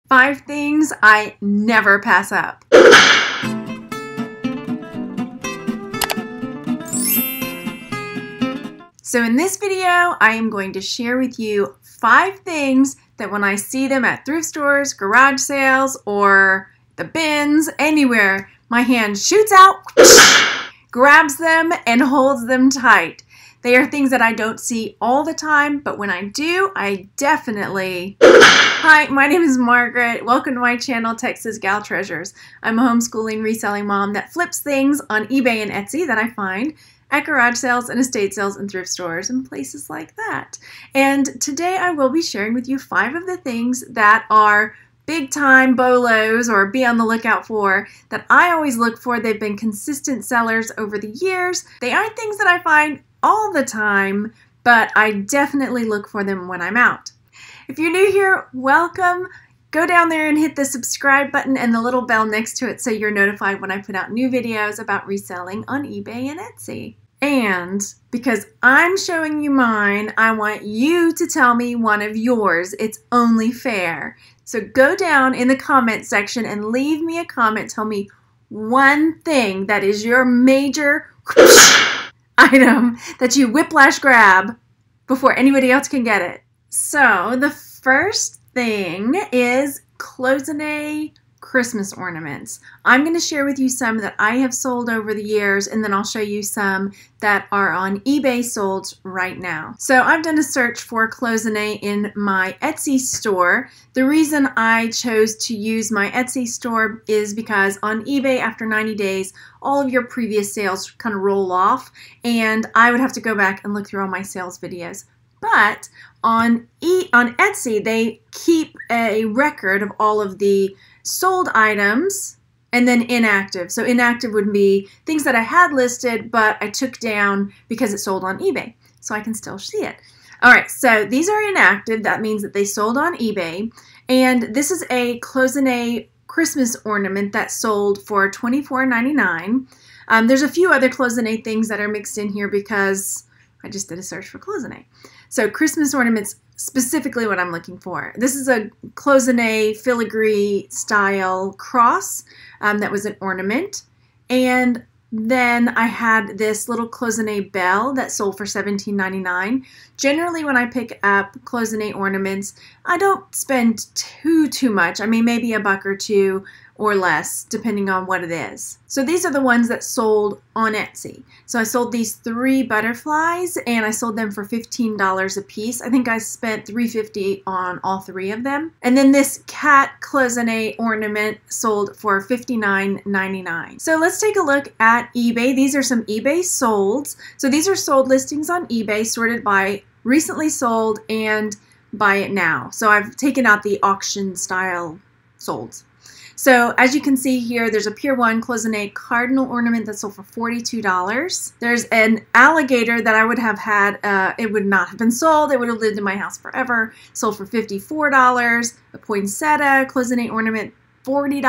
5 things I never pass up. So in this video, I am going to share with you 5 things that when I see them at thrift stores, garage sales, or the bins, anywhere, my hand shoots out, grabs them, and holds them tight. They are things that I don't see all the time, but when I do, I definitely... Hi, my name is Margaret. Welcome to my channel, Texas Gal Treasures. I'm a homeschooling, reselling mom that flips things on eBay and Etsy that I find at garage sales and estate sales and thrift stores and places like that. And today I will be sharing with you 5 of the things that are big time BOLOs, or be on the lookout for, that I always look for. They've been consistent sellers over the years. They aren't things that I find all the time, but I definitely look for them when I'm out. If you're new here, welcome. Go down there and hit the subscribe button and the little bell next to it so you're notified when I put out new videos about reselling on eBay and Etsy. And because I'm showing you mine, I want you to tell me one of yours. It's only fair. So go down in the comment section and leave me a comment. Tell me one thing that is your major item that you whiplash grab before anybody else can get it. So the first thing is cloisonne Christmas ornaments. I'm going to share with you some that I have sold over the years, and then I'll show you some that are on eBay sold right now. So I've done a search for cloisonne in my Etsy store. The reason I chose to use my Etsy store is because on eBay, after 90 days, all of your previous sales kind of roll off, and I would have to go back and look through all my sales videos. But on Etsy, they keep a record of all of the sold items and then inactive. So inactive would be things that I had listed, but I took down because it sold on eBay. So I can still see it. All right, so these are inactive. That means that they sold on eBay. And this is a cloisonne Christmas ornament that sold for $24.99. There's a few other cloisonne things that are mixed in here because I just did a search for cloisonne. So Christmas ornaments, specifically what I'm looking for. This is a cloisonne filigree style cross that was an ornament. And then I had this little cloisonne bell that sold for $17.99. Generally, when I pick up cloisonne ornaments, I don't spend too much. I mean, maybe a buck or two or less, depending on what it is. So these are the ones that sold on Etsy. So I sold these 3 butterflies, and I sold them for $15 a piece. I think I spent $3.50 on all 3 of them. And then this cat cloisonne ornament sold for $59.99. So let's take a look at eBay. These are some eBay solds. So these are sold listings on eBay, sorted by recently sold and buy it now. So I've taken out the auction style solds. So as you can see here, there's a Pier 1 cloisonne cardinal ornament that sold for $42. There's an alligator that I would have had, it would not have been sold. It would have lived in my house forever. Sold for $54. A poinsettia cloisonne ornament, $40,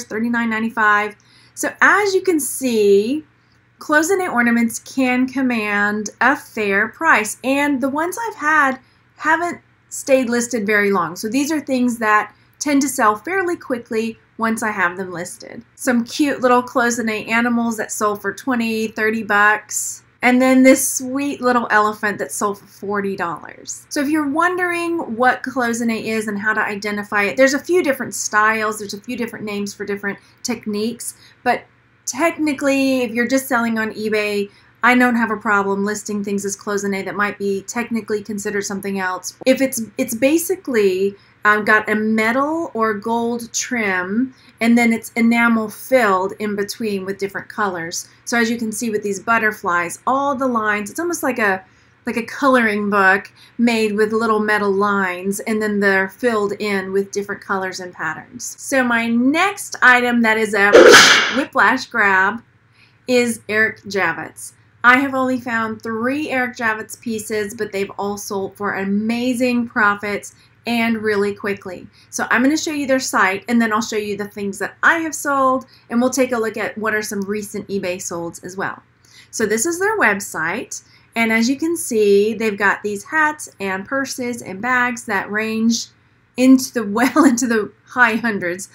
$39.95. So as you can see, cloisonne ornaments can command a fair price. And the ones I've had haven't stayed listed very long. So these are things that tend to sell fairly quickly once I have them listed. Some cute little cloisonne animals that sold for $20, $30. And then this sweet little elephant that sold for $40. So if you're wondering what cloisonne is and how to identify it, there's a few different styles, there's a few different names for different techniques, but technically if you're just selling on eBay, I don't have a problem listing things as cloisonne that might be technically considered something else. If it's basically got a metal or gold trim, and then it's enamel filled in between with different colors. So as you can see with these butterflies, all the lines, it's almost like a coloring book made with little metal lines, and then they're filled in with different colors and patterns. So my next item that is a whiplash grab is Eric Javits. I have only found 3 Eric Javits pieces, but they've all sold for amazing profits and really quickly. So I'm going to show you their site, and then I'll show you the things that I have sold, and we'll take a look at what are some recent eBay solds as well. So this is their website, and as you can see, they've got these hats and purses and bags that range into the high hundreds,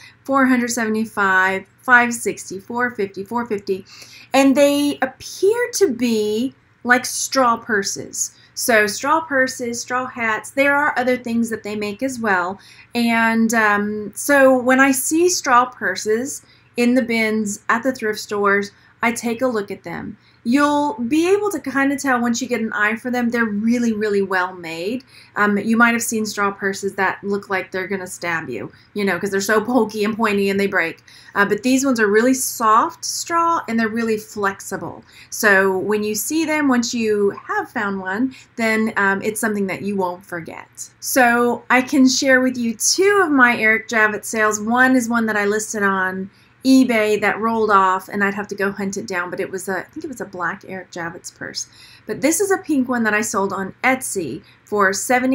475, 560, 450, 450, and they appear to be like straw purses. So straw purses, straw hats, there are other things that they make as well. And so when I see straw purses in the bins at the thrift stores, I take a look at them. You'll be able to kind of tell once you get an eye for them, they're really, really well made. You might have seen straw purses that look like they're going to stab you, you know, because they're so pokey and pointy and they break. But these ones are really soft straw and they're really flexible. So when you see them, once you have found one, then it's something that you won't forget. So I can share with you 2 of my Eric Javits sales. One is one that I listed on eBay that rolled off, and I'd have to go hunt it down, but it was I think it was a black Eric Javits purse. But this is a pink one that I sold on Etsy for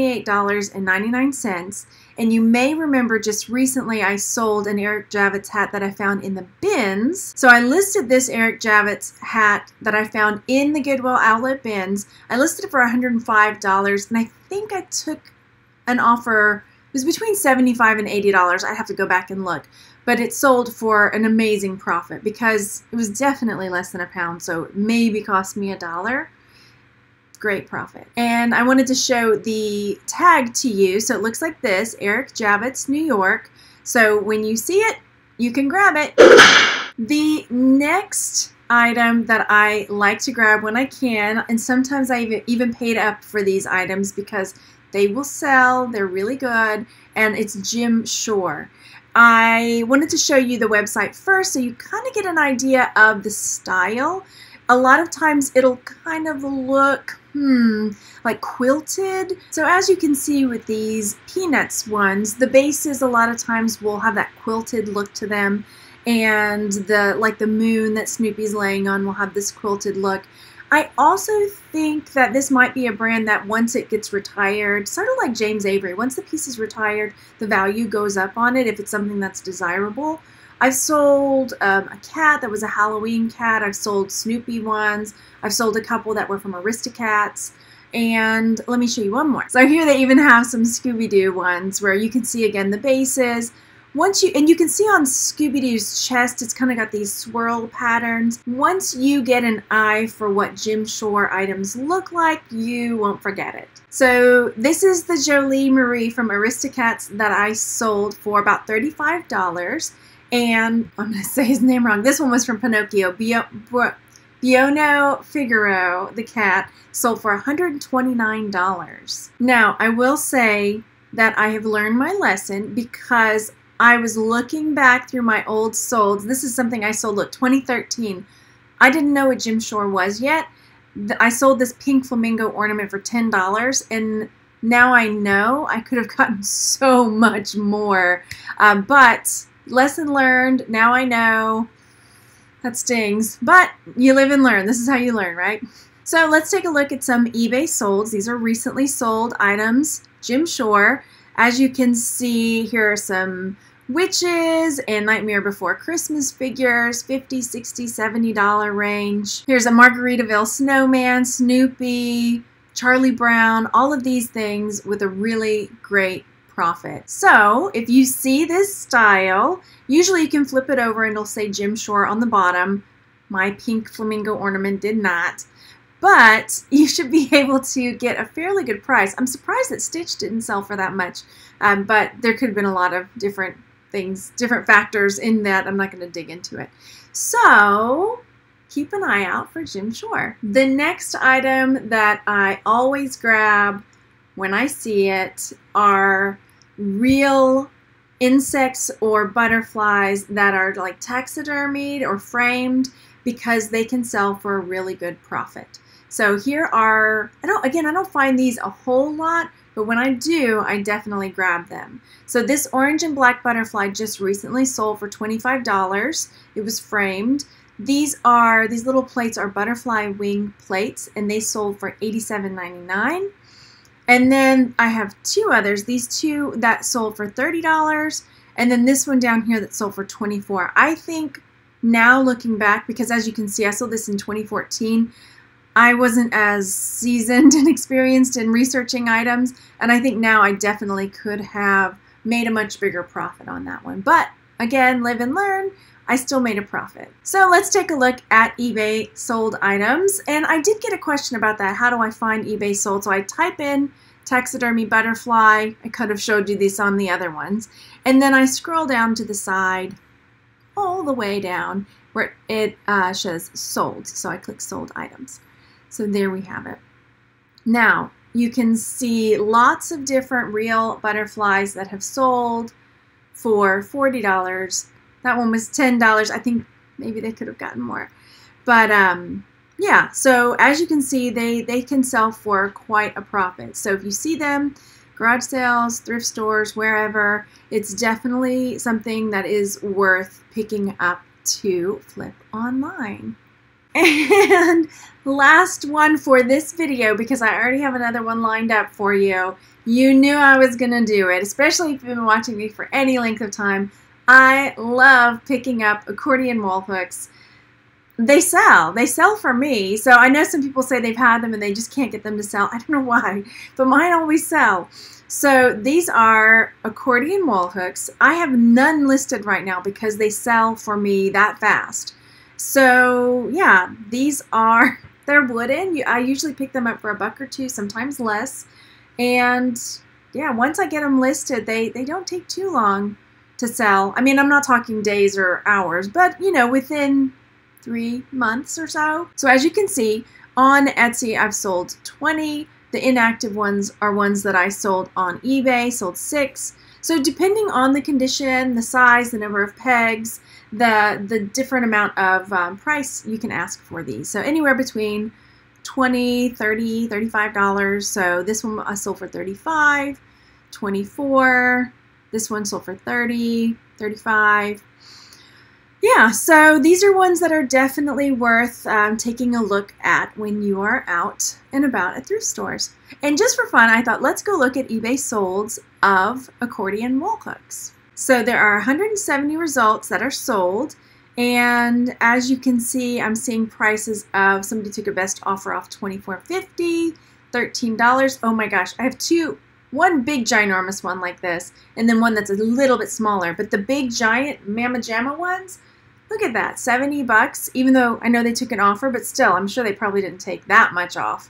$78.99. And you may remember just recently I sold an Eric Javits hat that I found in the bins. So I listed this Eric Javits hat that I found in the Goodwill Outlet Bins. I listed it for $105, and I think I took an offer, it was between $75 and $80. I'd have to go back and look. But it sold for an amazing profit because it was definitely less than a pound, so it maybe cost me $1. Great profit. And I wanted to show the tag to you. So it looks like this, Eric Javits, New York. So when you see it, you can grab it. The next item that I like to grab when I can, and sometimes I even paid up for these items because they will sell, they're really good, and it's Jim Shore. I wanted to show you the website first so you kind of get an idea of the style. A lot of times it'll kind of look, like quilted. So as you can see with these Peanuts ones, the bases a lot of times will have that quilted look to them. And like the moon that Snoopy's laying on will have this quilted look. I also think that this might be a brand that once it gets retired, sort of like James Avery, once the piece is retired, the value goes up on it if it's something that's desirable. I've sold a cat that was a Halloween cat. I've sold Snoopy ones. I've sold a couple that were from Aristocats. And let me show you one more. So here they even have some Scooby-Doo ones where you can see again the bases. And you can see on Scooby-Doo's chest, it's kind of got these swirl patterns. Once you get an eye for what Jim Shore items look like, you won't forget it. So this is the Jolie Marie from Aristocats that I sold for about $35. And I'm going to say his name wrong. This one was from Pinocchio. Buono Figaro, the cat, sold for $129. Now, I will say that I have learned my lesson because I was looking back through my old solds. This is something I sold, look, 2013. I didn't know what Jim Shore was yet. I sold this pink flamingo ornament for $10, and now I know I could have gotten so much more. But lesson learned, now I know. That stings, but you live and learn. This is how you learn, right? So let's take a look at some eBay solds. These are recently sold items, Jim Shore. As you can see, here are some witches and Nightmare Before Christmas figures, $50, $60, $70 range. Here's a Margaritaville snowman, Snoopy, Charlie Brown, all of these things with a really great profit. So if you see this style, usually you can flip it over and it'll say Jim Shore on the bottom. My pink flamingo ornament did not. But you should be able to get a fairly good price. I'm surprised that Stitch didn't sell for that much, but there could have been a lot of different things, different factors in that. I'm not going to dig into it. So keep an eye out for Jim Shore. The next item that I always grab when I see it are real insects or butterflies that are like taxidermied or framed because they can sell for a really good profit. So here are, I don't find these a whole lot, but when I do, I definitely grab them. So this orange and black butterfly just recently sold for $25. It was framed. These little plates are butterfly wing plates, and they sold for $87.99. And then I have two others, these two that sold for $30, and then this one down here that sold for $24. I think now looking back, because as you can see, I sold this in 2014, I wasn't as seasoned and experienced in researching items, and I think now I definitely could have made a much bigger profit on that one. But again, live and learn. I still made a profit. So let's take a look at eBay sold items. And I did get a question about that. How do I find eBay sold? So I type in taxidermy butterfly. I could have showed you this on the other ones. And then I scroll down to the side, all the way down, where it says sold. So I click sold items. So there we have it. Now, you can see lots of different real butterflies that have sold for $40. That one was $10. I think maybe they could have gotten more. But yeah, so as you can see, they can sell for quite a profit. So if you see them, garage sales, thrift stores, wherever, it's definitely something that is worth picking up to flip online. And last one for this video, because I already have another one lined up for you. You knew I was going to do it, especially if you've been watching me for any length of time. I love picking up accordion wall hooks. They sell for me. So I know some people say they've had them and they just can't get them to sell. I don't know why, but mine always sell. So these are accordion wall hooks. I have none listed right now because they sell for me that fast. So yeah, they're wooden. I usually pick them up for $1 or $2, sometimes less. And yeah, once I get them listed, they don't take too long to sell. I mean, I'm not talking days or hours, but you know, within 3 months or so. So as you can see, on Etsy, I've sold 20. The inactive ones are ones that I sold on eBay, sold 6. So depending on the condition, the size, the number of pegs, the different amount of price you can ask for these. So anywhere between $20, $30, $35. So this one I sold for $35, $24. This one sold for $30, $35. Yeah, so these are ones that are definitely worth taking a look at when you are out and about at thrift stores. And just for fun, I thought let's go look at eBay solds of accordion wall hooks. So there are 170 results that are sold, and as you can see, I'm seeing prices of, somebody took a best offer off $24.50, $13. Oh my gosh, I have one big ginormous one like this, and then one that's a little bit smaller. But the big giant Mama Jamma ones, look at that, $70. Even though I know they took an offer, but still, I'm sure they probably didn't take that much off.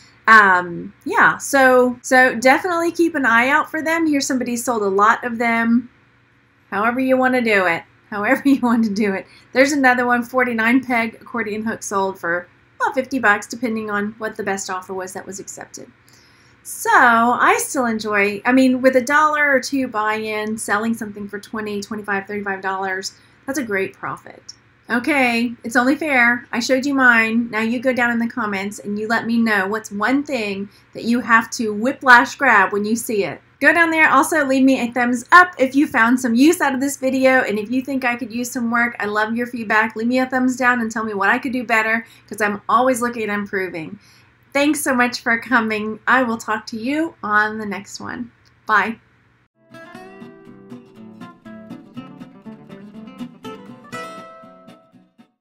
Yeah, so definitely keep an eye out for them. Here's somebody sold a lot of them. However you want to do it. However you want to do it. There's another one, 49 peg accordion hook sold for about $50, depending on what the best offer was that was accepted. So I still enjoy, I mean, with $1 or $2 buy-in, selling something for $20, $25, $35, that's a great profit. Okay, it's only fair. I showed you mine. Now you go down in the comments and you let me know what's one thing that you have to whiplash grab when you see it. Go down there. Also, leave me a thumbs up if you found some use out of this video, and if you think I could use some work, I love your feedback. Leave me a thumbs down and tell me what I could do better, because I'm always looking at improving. Thanks so much for coming. I will talk to you on the next one. Bye.